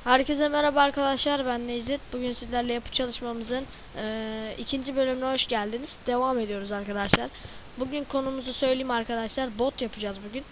Herkese merhaba arkadaşlar, ben Necdet. Bugün sizlerle yapı çalışmamızın ikinci bölümüne hoş geldiniz. Devam ediyoruz arkadaşlar. Bugün konumuzu söyleyeyim arkadaşlar. Bot yapacağız bugün.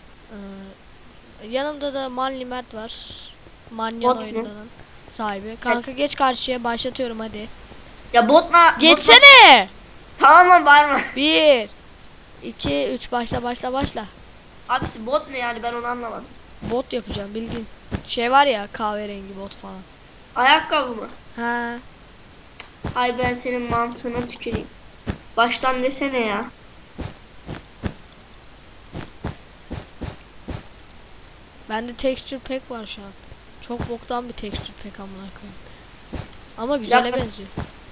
Yanımda da Manli Mert var. Manyan Bot mu? oyunlarının sahibi. Kanka geç karşıya, başlatıyorum hadi. Ya botla Geçsene. tamam lan, bağırma. 1 2 3 başla. Abisi bot ne yani, ben onu anlamadım. Bot yapacağım, bildiğin şey var ya, kahverengi bot falan. Ayakkabı mı? Ha. Hay ben senin mantığına tüküreyim. Baştan desene ya. Bende texture pack var şu an. Çok boktan bir texture pack amına koyayım. Ama güzele benziyor.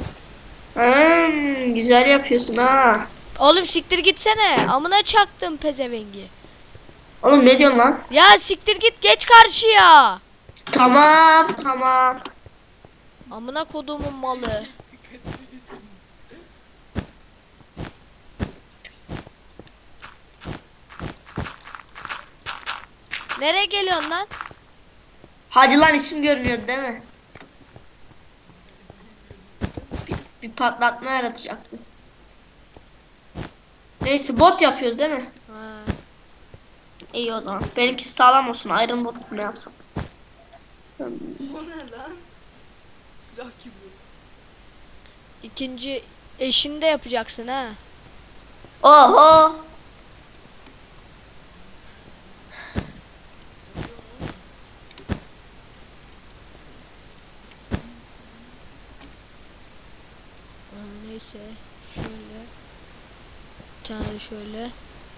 Güzel yapıyorsun ha. Oğlum siktir gitsene. Amına çaktım pezevengi. Oğlum ne diyorsun lan? Ya siktir git, geç karşıya. Tamam. Amına kodumun malı. Nereye geliyorsun lan? Hadi lan, isim görünüyordu değil mi? Bir patlatma yaratacaktı. Neyse, bot yapıyoruz değil mi? Ha. İyi o zaman. Benimkisi sağlam olsun. Iron bot ne yapsam? Bu ne lan? Silah gibi. İkinci eşini de yapacaksın ha. Oho. Neyse şöyle. Bir tane şöyle.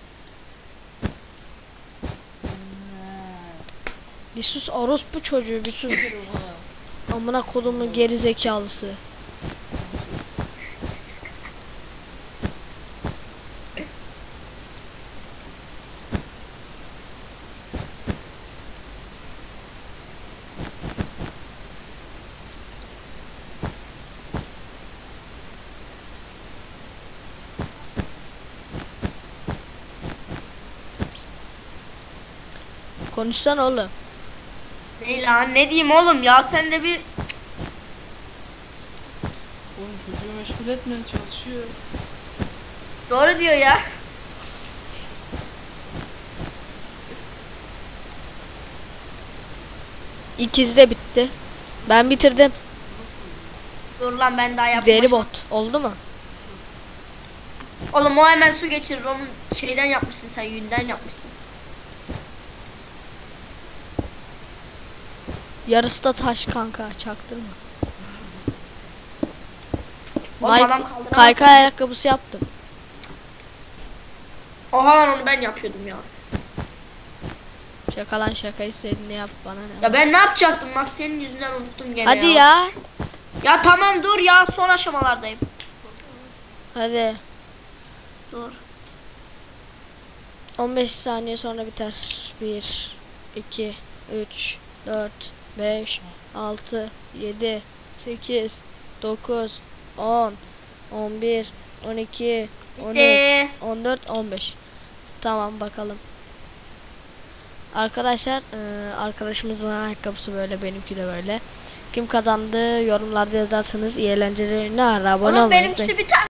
Bir sus orospu çocuğu, bir sus. Amına kodumun geri zekalısı. Konuşsana oğlum. Ne lan, ne diyeyim oğlum ya, sen de bir Oğlum çocuğu meşgul etmeye çalışıyor. doğru diyor ya. İkiz de bitti. Ben bitirdim. Dur lan, ben daha yapmam. Deri bot oldu mu? Oğlum o hemen su geçirir, onun şeyden yapmışsın, sen yünden yapmışsın. Yarısı da taş kanka, çaktırma. Oğlum Nike adam kaldıramaz. kaykay ayakkabısı yaptım. Oha lan, onu ben yapıyordum ya. Şaka lan, şaka, istediğini yap, bana ne? Ya ben ne yapacaktım, bak senin yüzünden unuttum gene Hadi ya. ya. Ya tamam, dur ya, son aşamalardayım. Hadi. Dur. 15 saniye sonra biter. 1 2 3 4 5 6 7 8 9 10 11 12 13 Bitti. 14 15. Tamam bakalım. Arkadaşlar arkadaşımızın ayakkabısı böyle, benimki de böyle. Kim kazandı yorumlarda yazarsanız iyi eğlenceler. Abone Oğlum olmayı benimkisi unutmayın. bir tane